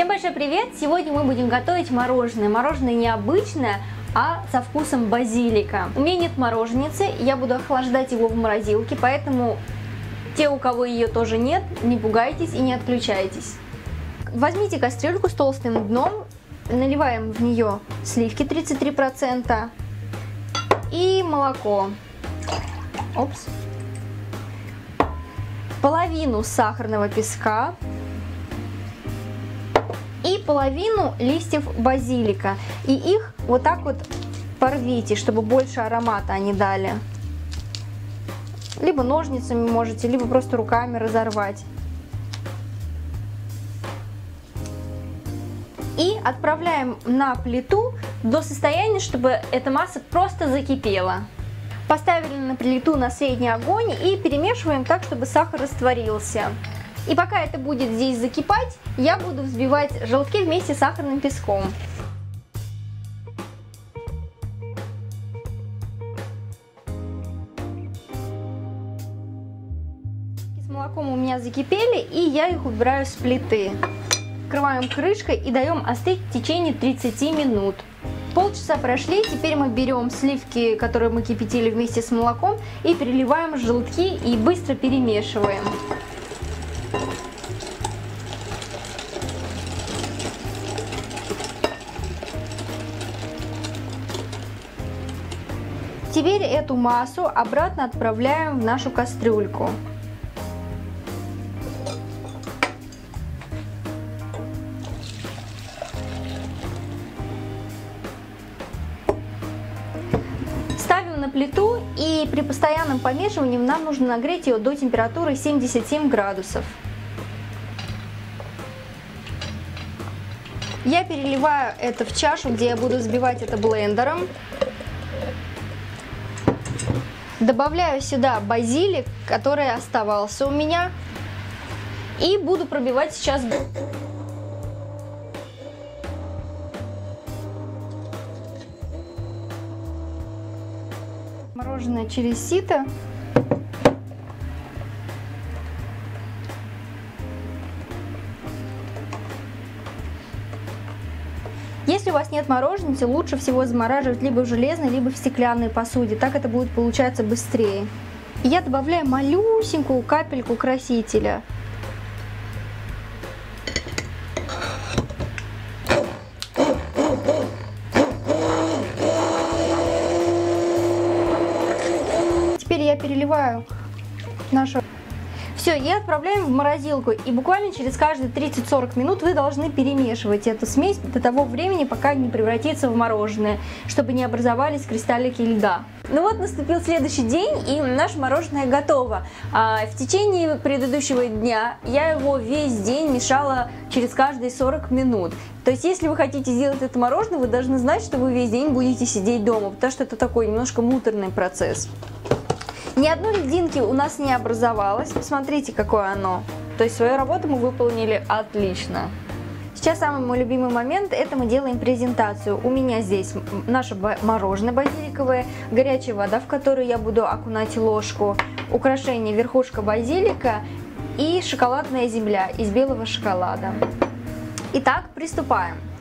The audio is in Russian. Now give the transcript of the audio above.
Всем большой привет! Сегодня мы будем готовить мороженое. Мороженое необычное, а со вкусом базилика. У меня нет мороженицы, я буду охлаждать его в морозилке, поэтому те, у кого ее тоже нет, не пугайтесь и не отключайтесь. Возьмите кастрюльку с толстым дном, наливаем в нее сливки 33% и молоко. Опс. Половину сахарного песка и половину листьев базилика. И их вот так вот порвите, чтобы больше аромата они дали. Либо ножницами можете, либо просто руками разорвать. И отправляем на плиту до состояния, чтобы эта масса просто закипела. Поставили на плиту на средний огонь и перемешиваем так, чтобы сахар растворился. И пока это будет здесь закипать, я буду взбивать желтки вместе с сахарным песком. С молоком у меня закипели, и я их убираю с плиты. Накрываем крышкой и даем остыть в течение 30 минут. Полчаса прошли, теперь мы берем сливки, которые мы кипятили вместе с молоком, и переливаем желтки и быстро перемешиваем. Теперь эту массу обратно отправляем в нашу кастрюльку. Ставим на плиту, и при постоянном помешивании нам нужно нагреть ее до температуры 77 градусов. Я переливаю это в чашу, где я буду взбивать это блендером. Добавляю сюда базилик, который оставался у меня, и буду пробивать сейчас. Мороженое через сито. Если у вас нет мороженицы, лучше всего замораживать либо в железной, либо в стеклянной посуде. Так это будет получаться быстрее. И я добавляю малюсенькую капельку красителя. Теперь я переливаю нашу... Все, и отправляем в морозилку, и буквально через каждые 30-40 минут вы должны перемешивать эту смесь до того времени, пока не превратится в мороженое, чтобы не образовались кристаллики льда. Ну вот, наступил следующий день, и наше мороженое готово. В течение предыдущего дня я его весь день мешала через каждые 40 минут. То есть, если вы хотите сделать это мороженое, вы должны знать, что вы весь день будете сидеть дома, потому что это такой немножко муторный процесс. Ни одной льдинки у нас не образовалось. Посмотрите, какое оно. То есть свою работу мы выполнили отлично. Сейчас самый мой любимый момент, это мы делаем презентацию. У меня здесь наше мороженое базиликовое, горячая вода, в которую я буду окунать ложку, украшение верхушка базилика и шоколадная земля из белого шоколада. Итак, приступаем.